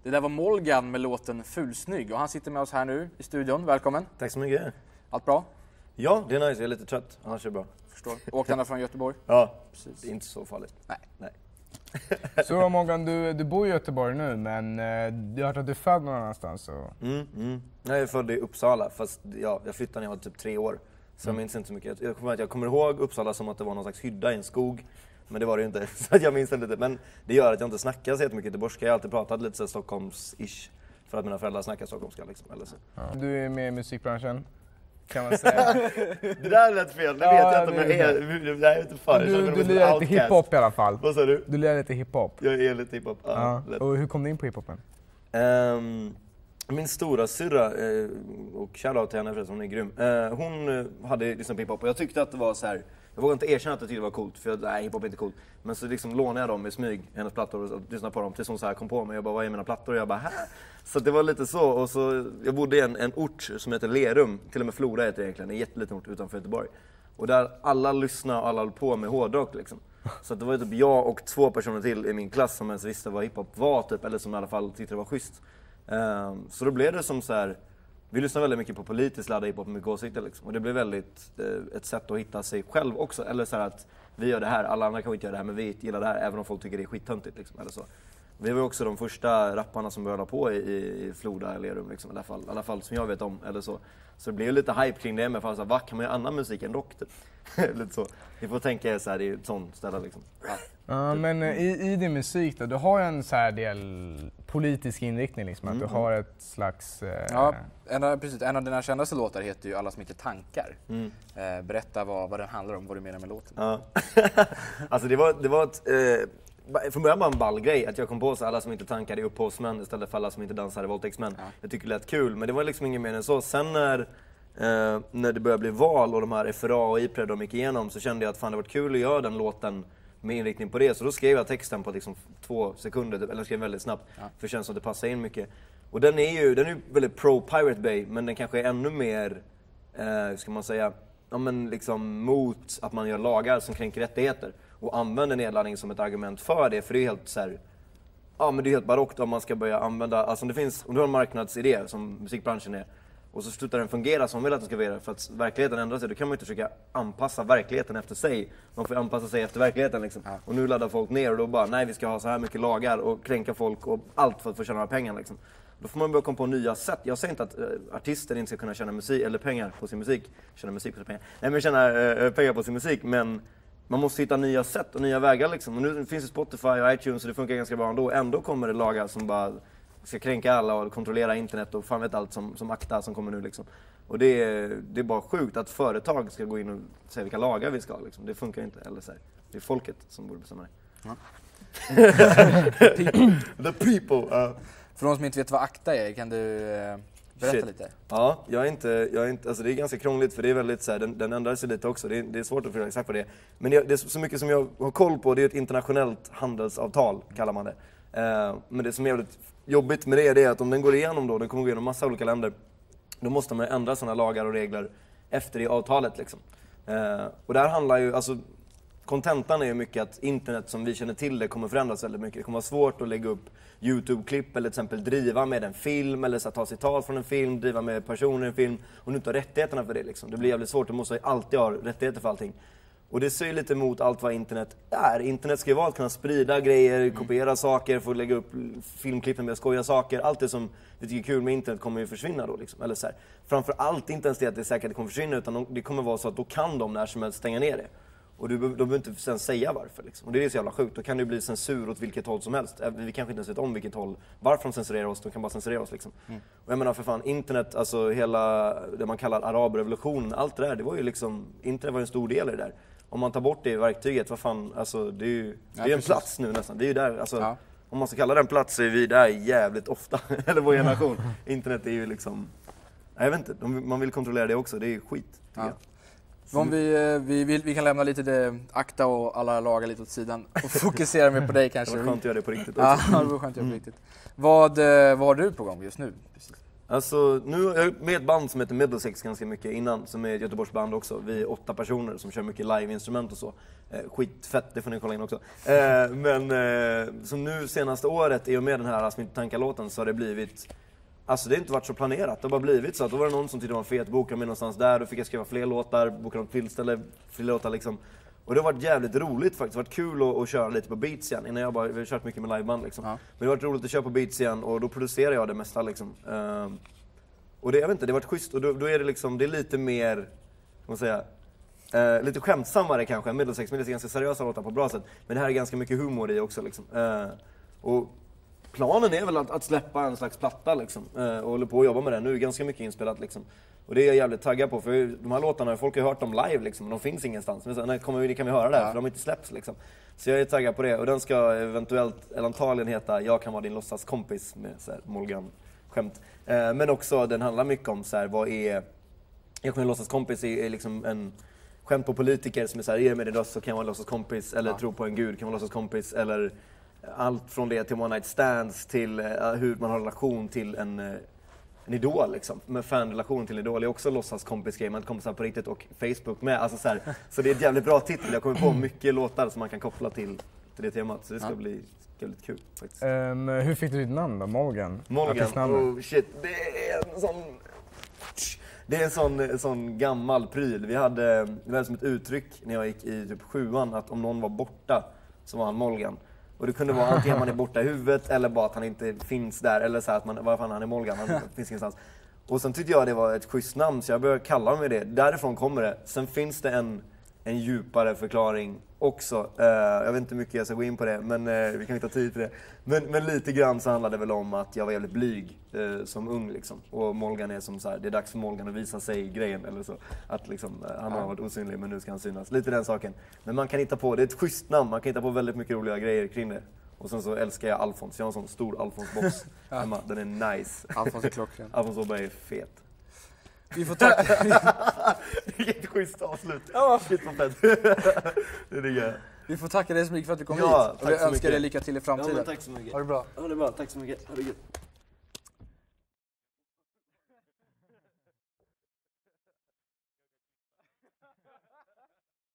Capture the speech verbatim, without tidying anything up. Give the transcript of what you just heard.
Det där var Molgan med låten Fulsnygg och han sitter med oss här nu i studion. Välkommen. Tack så mycket. Allt bra? Ja, det är nice. Jag är lite trött. Annars är det bra. Förstår. Åkte ända från Göteborg? Ja, precis. Det är inte så farligt. Nej. Nej. Så Morgan, du, du bor i Göteborg nu, men eh, jag har hört att du är född någon annanstans. Och... Mm, mm. Jag är född i Uppsala, fast ja, jag flyttade när jag var typ tre år. Så Mm. jag minns inte så mycket. Jag kommer, jag kommer ihåg Uppsala som att det var någon slags hydda i en skog. Men det var det ju inte, så jag minns det lite. Men det gör att jag inte snackar så jättemycket göteborgska. Jag har alltid pratat lite så Stockholms-ish. För att mina föräldrar snackar stockholmska liksom. Eller så. Ja. Du är med i musikbranschen, kan man säga. Det där lät fel, det Ja, vet jag inte. det Men är jag, jag är inte för. Du, du lirar lite hiphop i alla fall. Vad sa du? Du lirar lite hiphop. Jag är lite hiphop. Ja, Ja. Och hur kom du in på hiphopen? Um, min stora syrra, uh, och shoutout till henne för att hon är grym. Uh, hon uh, hade liksom hiphop och jag tyckte att det var så här. Jag vågade inte erkänna att jag tyckte det var coolt, för jag, nej, hiphop är inte coolt. Men så liksom lånade jag dem i smyg, hennes plattor, och lyssnade på dem tills hon så här kom på mig. Jag bara, vad är mina plattor? Och jag bara, hä? Så det var lite så. Och så, jag bodde i en, en ort som heter Lerum, till och med Floda heter det egentligen, en jätteliten ort utanför Göteborg. Och där alla lyssnade och alla höll på med hårdrock liksom. Så det var typ jag och två personer till i min klass som ens visste vad hiphop var typ, eller som i alla fall tyckte det var schysst. Um, så då blev det som så här. Vi lyssnar väldigt mycket på politiskt laddad hiphop med mycket åsikter liksom. Och det blev väldigt eh, ett sätt att hitta sig själv också. Eller så här att vi gör det här, alla andra kan inte göra det här, men vi gillar det här även om folk tycker det är skittöntigt liksom, eller så. Vi var också de första rapparna som började på i, i Floda eller Lerum liksom, i alla fall, i alla fall som jag vet om, eller så. Så det blev lite hype kring det, men fan så här, vad kan man göra annan musik än rock typ? Lite så. Vi får tänka så här, det är ett sånt ställe liksom. Ja. Ja, men i, i din musik då, du har ju en så här del politisk inriktning liksom, att Mm. du har ett slags... Eh... Ja, en av, precis. En av dina kändaste låtar heter ju Alla som inte tankar. Mm. Eh, berätta vad, vad den handlar om, vad du menar med låten. Ja. Alltså det var, det var ett... Eh, från början bara en ball grej att jag kom på så alla som inte tankade är upphovsmän istället för alla som inte dansade våldtäktsmän. Ja. Jag tycker det lät kul, men det var liksom ingen mer än så. Sen när, eh, när det började bli val och de här F R A och I P R E D de gick igenom, så kände jag att fan, det var kul att göra den låten med inriktning på det. Så då skrev jag texten på liksom två sekunder, eller jag skrev väldigt snabbt, ja. För det känns som att det passar in mycket. Och den är ju, den är ju väldigt pro Pirate Bay, men den kanske är ännu mer, eh, ska man säga, ja, men liksom mot att man gör lagar som kränker rättigheter. Och använder nedladdning som ett argument för det, för det är helt så här, ja men det är helt barockt om man ska börja använda, alltså om det finns, om du har en marknadsidé som musikbranschen är, och så slutar den fungera som man vill att den ska fungera för att verkligheten ändrar sig, då kan man inte försöka anpassa verkligheten efter sig. Man får anpassa sig efter verkligheten liksom. Ja. Och nu laddar folk ner och då bara, nej vi ska ha så här mycket lagar och kränka folk och allt för att få tjäna pengar liksom. Då får man börja komma på nya sätt. Jag säger inte att äh, artister inte ska kunna tjäna musik eller pengar på sin musik. Tjäna musik på sin pengar. Nej men tjäna äh, pengar på sin musik, men man måste hitta nya sätt och nya vägar liksom. Och nu finns det Spotify och iTunes och det funkar ganska bra ändå. Ändå kommer det lagar som bara ska kränka alla och kontrollera internet och fan vet allt som, som akta som kommer nu liksom. Och det är, det är bara sjukt att företag ska gå in och säga vilka lagar vi ska ha liksom. Det funkar inte, eller så här. Det är folket som borde bestämma det. Ja. The people! Uh. För de som inte vet vad akta är, kan du uh, berätta Shit. lite? Ja, jag är inte, jag är inte, alltså det är ganska krångligt för det är väldigt så här, den, den ändrar sig lite också. Det är, det är svårt att förklara exakt vad det är. Men det, det är så mycket som jag har koll på, det är ett internationellt handelsavtal kallar man det. Uh, men det som är jävligt jobbigt med det är det att om den går igenom då, den kommer gå igenom massa olika länder, då måste man ändra sådana lagar och regler efter det avtalet liksom. Uh, och där handlar ju, alltså kontentan är ju mycket att internet som vi känner till det kommer förändras väldigt mycket. Det kommer vara svårt att lägga upp YouTube-klipp eller till exempel driva med en film eller så att ta citat från en film, driva med personer i en film och nu ta rättigheterna för det liksom. Det blir jävligt svårt, du måste alltid ha rättigheter för allting. Och det ser ju lite emot allt vad internet är. Internet ska ju vara att kunna sprida grejer, mm. kopiera saker, få lägga upp filmklippen med att skoja saker. Allt det som vi tycker är kul med internet kommer ju försvinna då liksom. Eller så här. Framför allt inte ens det att det är säkert att det kommer försvinna, utan det kommer vara så att då kan de när som helst stänga ner det. Och du, de behöver inte sen säga varför liksom. Och det är så jävla sjukt. Då kan det bli censur åt vilket håll som helst. Vi kanske inte ens vet om vilket håll, varför de censurerar oss, de kan bara censurera oss liksom. Mm. Och jag menar för fan, internet, alltså hela det man kallar arabrevolutionen, allt det där, det var ju liksom, internet var en stor del i det där. Om man tar bort det verktyget, vad fan, alltså det är ju det är ja, en plats nu nästan. Det är ju där, alltså ja. Om man ska kalla den plats så är vi där jävligt ofta, eller vår generation. Internet är ju liksom, jag vet inte, man vill kontrollera det också, det är skit. Ja. Om vi, vi, vill, vi kan lämna lite det, akta och alla lagar lite åt sidan och fokusera mer på dig kanske. Det var skönt att göra det på riktigt också. Ja, det var skönt att göra det på riktigt. Vad, vad har du på gång just nu? Precis. Alltså, nu är jag med ett band som heter Middlesex ganska mycket innan, som är ett Göteborgsband också. Vi är åtta personer som kör mycket live-instrument och så. Eh, skitfett, det får ni kolla in också. Eh, men eh, som nu senaste året, i och med den här Alltså inte tanka-låten, så har det blivit... Alltså det har inte varit så planerat, det har bara blivit så att då var det någon som tyckte det var en fet, bokade mig någonstans där, då fick jag skriva fler låtar, boka något tillställe, fler låtar liksom. Och det har varit jävligt roligt faktiskt, det har varit kul att, att köra lite på beats igen, innan jag bara, vi har kört mycket med liveband liksom. Ja. Men det har varit roligt att köra på beats igen och då producerar jag det mesta liksom. Uh, och det, jag vet inte, det har varit schysst och då, då är det liksom, det är lite mer, kan man säga, uh, lite skämtsammare kanske än Middlesex, men det är ganska seriösa låtar på ett bra sätt. Men det här är ganska mycket humor i också liksom. Uh, och planen är väl att, att släppa en slags platta liksom, uh, och håller på att jobba med det nu, ganska mycket inspelat liksom. Och det är jag jävligt taggad på, för de här låtarna, folk har ju hört dem live liksom, men de finns ingenstans. Men så, när kommer vi, kan vi höra det här, ja. För de har inte släppts liksom. Så jag är taggad på det, och den ska eventuellt, eller antagligen heta Jag kan vara din låtsaskompis, med så här Molgan-skämt. Eh, men också, den handlar mycket om så här, vad är... Jag kan vara en låtsaskompis är, är liksom en skämt på politiker som är så här, ge mig din röst så kan jag vara en låtsaskompis, eller ja. Tro på en gud kan vara en låtsaskompis, eller allt från det till one night stands, till uh, hur man har relation till en... Uh, en idol liksom, med fanrelation till idol är också låtsaskompisgrej, man kompisar på riktigt och Facebook med, alltså så här, så det är ett jävligt bra titel, jag kommer på mycket låtar som man kan koppla till, till det temat, så det ska ja. bli väldigt kul faktiskt. Um, hur fick du ditt namn då, Molgan? Molgan, oh shit, det är en sån, det är en sån, en sån gammal pryl, vi hade, det var som ett uttryck när jag gick i typ sjuan, att om någon var borta så var han Molgan. Och det kunde vara antingen man är borta i huvudet eller bara att han inte finns där. Eller så här att man, vad fan han är Molgan, han finns ingenstans. Och sen tyckte jag det var ett schysst namn så jag började kalla mig det. Därifrån kommer det. Sen finns det en, en djupare förklaring också. Uh, jag vet inte hur mycket jag ska gå in på det, men uh, vi kan inte ta tid för det. Men, men lite grann så handlade det väl om att jag var jävligt blyg uh, som ung liksom. Och Molgan är som så här, det är dags för Molgan att visa sig grejen eller så. Att liksom, uh, han har varit osynlig men nu ska han synas. Lite den saken. Men man kan hitta på, det är ett schysst namn, man kan hitta på väldigt mycket roliga grejer kring det. Och sen så älskar jag Alfons, jag har en sån stor Alfons-box hemma, den är nice. Alfons är klockren. Alfons Åberg är fet. Vi får tacka. Det är ett schysst avslut. Ja. Shit vad fett. Det är det. Vi får tacka dig så mycket för att du kom ja, hit. Och vi önskar dig lycka till i framtiden. Ja, tack så mycket. Ha det bra. Ha det bra, tack så mycket. Ha det gött.